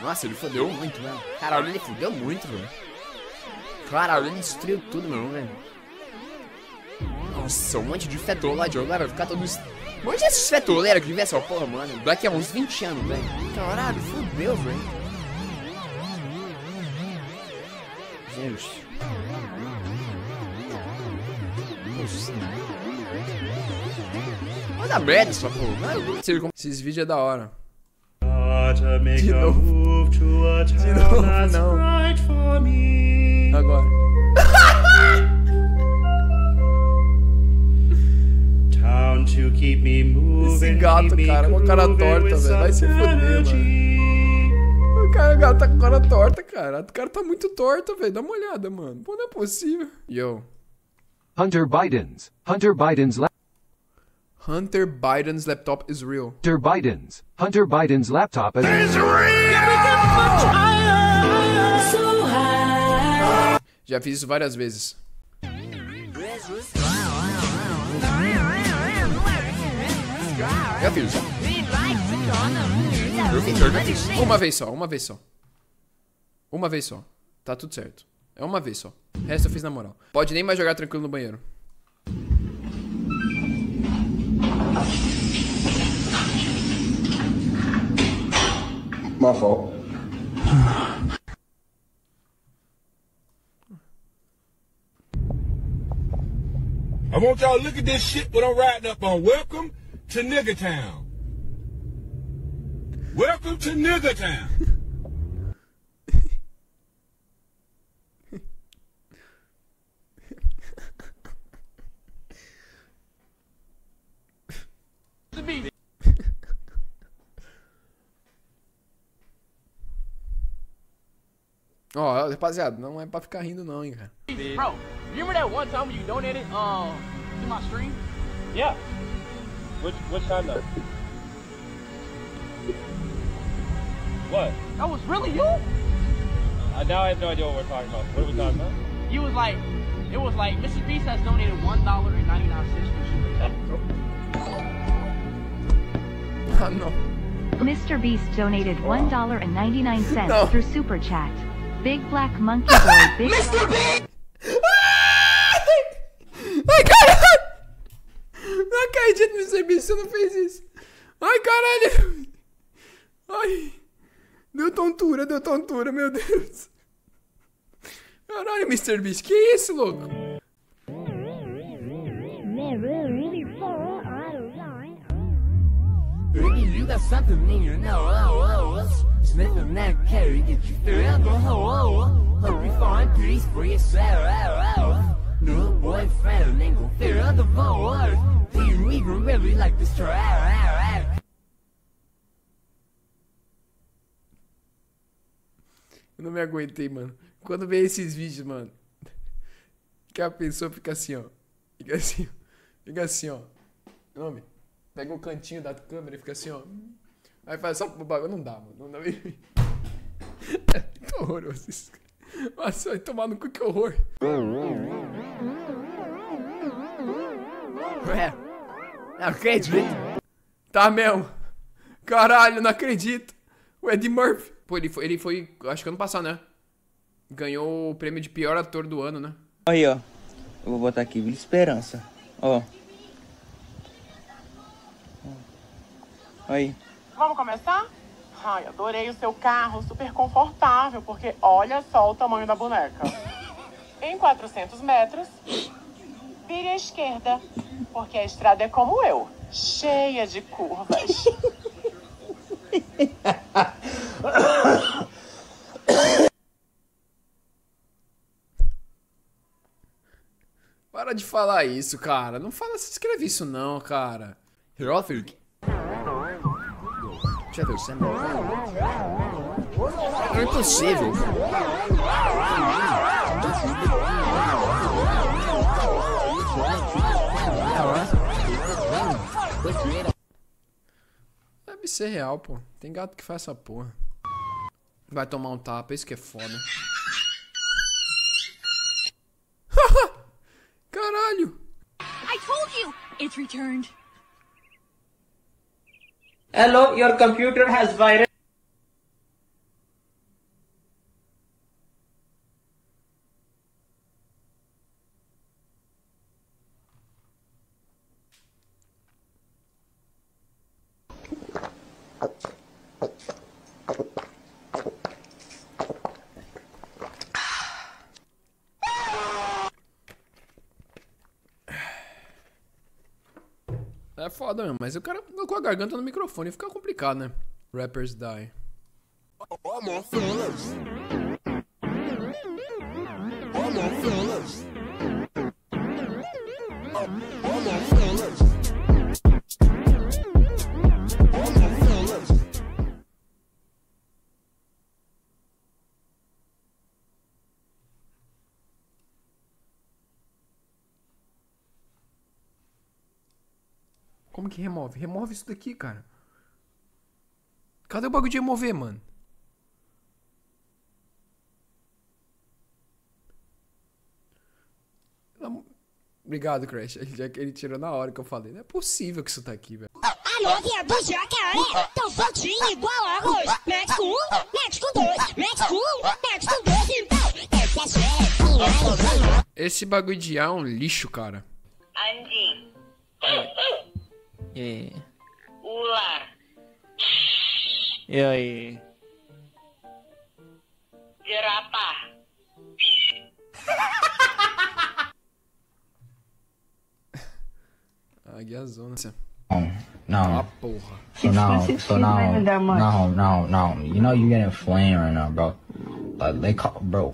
Nossa, ele fodeu muito, velho. Caralho, ele fodeu muito, velho. Caralho, ele destruiu tudo, meu irmão, velho. Nossa, um monte de fetola de jogo, vai ficar todos... Um monte desses fetoleiros que vivem essa porra, mano. Daqui a uns 20 anos, velho. Caralho, fodeu, velho. Gente. Nossa. Vai dar merda essa porra. Esses vídeos é da hora. De novo. De novo, não. Agora. Esse gato, cara, com a cara torta, velho. Vai se fuder, mano. O gato tá com a cara torta, cara. O cara tá muito torto, velho. Dá uma olhada, mano. Pô, não é possível. Yo. Hunter Biden's laptop is real. Hunter Biden's laptop is real. Já fiz isso várias vezes. Já fiz. Uma vez só. Uma vez só. Tá tudo certo. É uma vez só. O resto eu fiz na moral. Pode nem mais jogar tranquilo no banheiro. My fault. I want y'all to look at this shit when I'm riding up on. Welcome to Nigga Town. Welcome to Nigga Town. Ó, rapaziada, não é pra ficar rindo não, hein, cara. Bro, you remember that one time you donated to my stream? Yeah. Which time though? What? That was really you? Now I have no idea what we're talking about. What are we talking about? You was like, it was like Mr. Beast has donated $1.99 for Super Chat. Ah, não. Mr. Beast donated $1.99 No. through Super Chat. Big Black Monkey Boy, Big Mr. Beast! Ai, caralho! Não acredito, Mr. Beast, você não fez isso. Ai, caralho! Ai! Deu tontura, meu Deus. Caralho, Mr. Beast, que isso, louco? You got something in your nose. Smith and that carry get you through the hole. Hope you find peace for yourself. No boyfriend ain't gon' fear the void. You even really like this track. Eu não me aguentei, mano. Quando vem esses vídeos, mano, que a pessoa fica assim, ó. Fica assim, ó. Nome. Pega um cantinho da câmera e fica assim, ó. Aí faz só o bagulho. Não dá, mano. Não dá. É muito horroroso isso. Nossa, vai tomar no cu, que horror. Ué, não acredito. Tá mesmo. Caralho, não acredito. O Eddie Murphy. Pô, ele foi, acho que ano passado, né? Ganhou o prêmio de pior ator do ano, né? Aí, ó. Eu vou botar aqui, Vila Esperança. Ó. Aí. Vamos começar? Ai, adorei o seu carro, super confortável, porque olha só o tamanho da boneca. Em 400 metros, vire à esquerda, porque a estrada é como eu, cheia de curvas. Para de falar isso, cara. Não fala, se escreve isso não, cara. Herofic. Já deu certo. Não é possível. Deve ser real, pô. Tem gato que faz essa porra. Vai tomar um tapa, isso que é foda. Caralho! I told you! It's returned. Hello, your computer has virus. É foda mesmo, mas o cara colocou a garganta no microfone e fica complicado, né? Rappers die. Como que remove? Remove isso daqui, cara. Cadê o bagulho de remover, mano? Obrigado, Crash. Já que ele tirou na hora que eu falei. Não é possível que isso tá aqui, velho. A novinha do jacaré, tão fortinho igual arroz. Mete com um, mete com dois, mete com um, mete com dois, então. Essa é a chefe. Esse bagulho de ar é um lixo, cara. Andim. E Ula. aí? Girapa. Águia zona. No. Ah, porra. So now, you know you getting flamed right now, bro. Like they call, bro.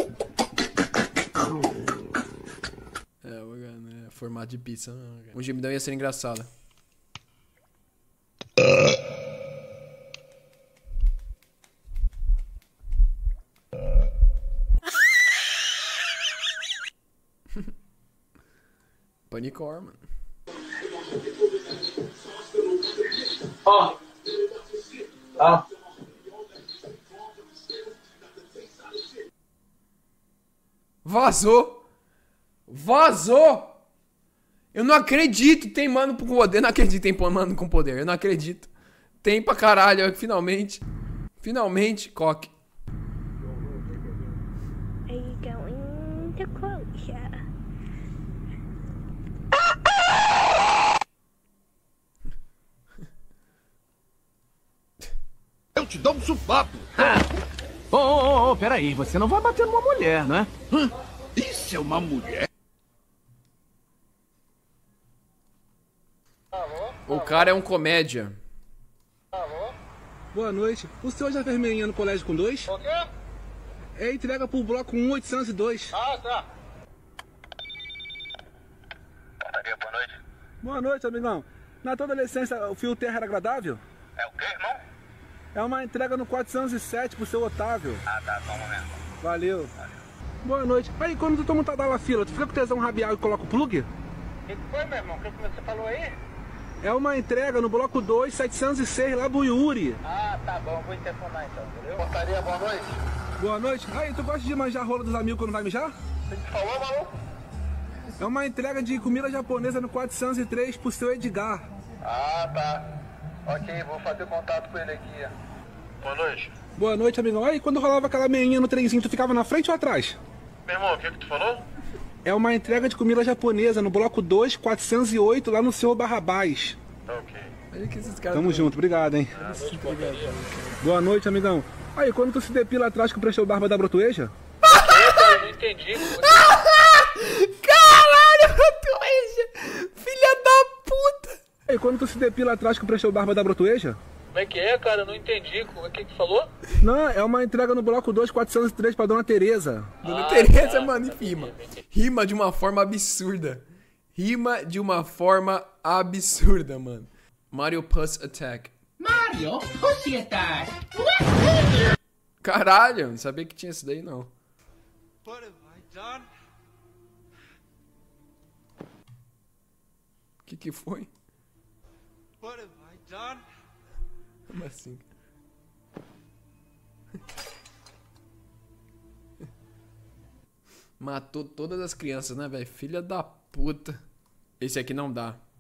É, formato de pizza. O gemidão ia ser engraçado. Panicor, mano. Ó. Ó. Vazou! Vazou! Eu não acredito! Tem mano com poder. Não acredito tem mano com poder. Eu não acredito. Tem pra caralho. Finalmente. Finalmente, coque. Are you going to closure? Eu te dou um supapo. Ô, peraí, você não vai bater numa mulher, não é? Isso é uma mulher? O cara é um comédia. Boa noite. O senhor já fez meinha no colégio com 2? O quê? É entrega pro bloco 1802. Ah, tá. Boa noite. Boa noite, amigão. Na tua adolescência, o fio terra era agradável? É o quê, irmão? É uma entrega no 407 pro seu Otávio. Ah, tá, só um momento. Valeu. Boa noite. Aí, quando tu toma da fila, tu fica com tesão rabial e coloca o plug? O que foi, meu irmão? O que você falou aí? É uma entrega no bloco 2, 706, lá do Yuri. Ah, tá bom. Vou interfonar então, entendeu? Portaria, boa noite. Boa noite. Aí, tu gosta de manjar rola dos amigos quando vai mijar? Você te falou, maluco? É uma entrega de comida japonesa no 403 pro seu Edgar. Ah, tá. Ok, vou fazer contato com ele aqui. Boa noite. Boa noite, amigão. Aí, quando rolava aquela meinha no trenzinho, tu ficava na frente ou atrás? Meu irmão, o que tu falou? É uma entrega de comida japonesa no bloco 2, 408, lá no seu Barrabás. Tá ok. Tamo junto, obrigado, hein? Boa noite, amigão. Aí, quando tu se depila atrás que o prestou barba da brotueja? Eu não entendi. Caralho, brotueja! Filha da puta! Aí, quando tu se depila atrás que o prestou barba da brotueja? Como é que é, cara? Eu não entendi. O que tu falou? Não, é uma entrega no bloco 2, 403 pra Dona Tereza. Dona Tereza, mano, rima. Rima de uma forma absurda. Rima de uma forma absurda, mano. Mario Puss Attack. Mario Pussy Attack. Caralho, não sabia que tinha isso daí, não. What have I done? O que foi? What have I done? Como assim? Matou todas as crianças, né, velho? Filha da puta. Esse aqui não dá.